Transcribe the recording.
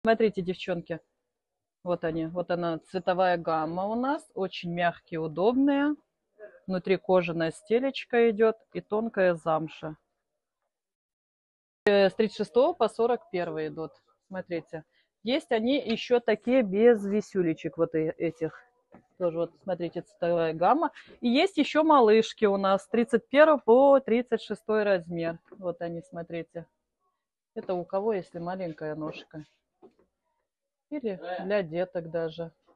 Смотрите, девчонки, вот они, вот она цветовая гамма у нас, очень мягкие, удобные. Внутри кожаная стелечка идет и тонкая замша. С 36 по 41 идут, смотрите. Есть они еще такие без висюлечек, вот этих. Тоже вот, смотрите, цветовая гамма. И есть еще малышки у нас, с 31 по 36 размер. Вот они, смотрите. Это у кого, если маленькая ножка. Или для деток даже.